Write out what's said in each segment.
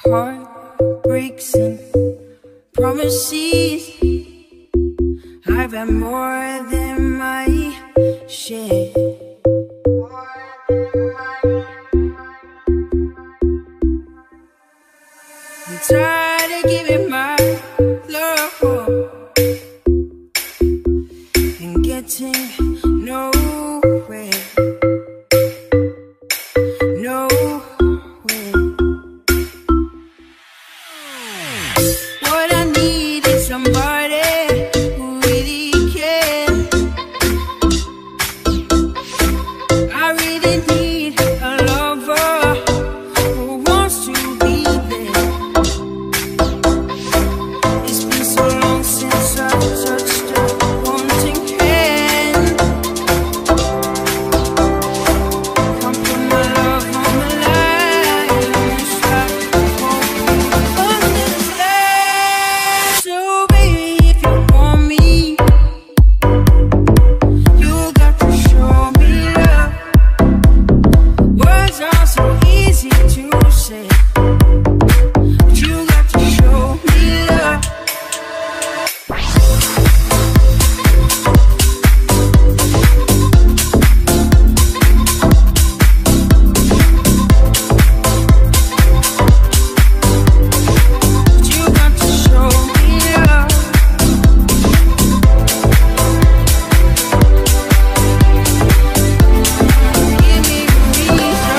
heartbreaks and promises. I've had more than my share. I'm tired of giving my love and getting nowhere. What I need is somebody who really cares. I really need a lover who wants to be there. It's been so long since I've touched a haunting hand. Come put my love on the line and stop holding on this land. So baby, if you want me, you got to show me love. Words are so easy to say, but you got to show me love. But you got to show me love. Give me a reason.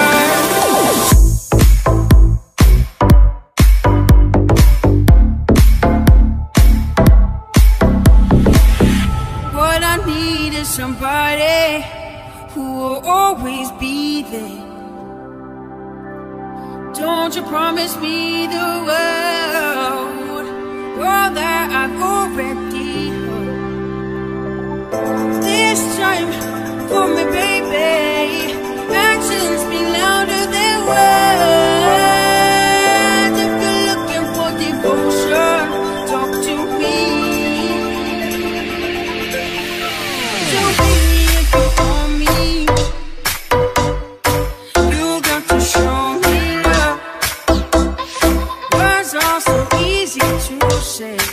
What I need is somebody who will always be there. Don't you promise me the world, world that I've already heard. This time for me, baby. Actions speak louder than words. If you're looking for devotion, talk to me. So baby, if you want me, you got to show me love. Words are so easy to say,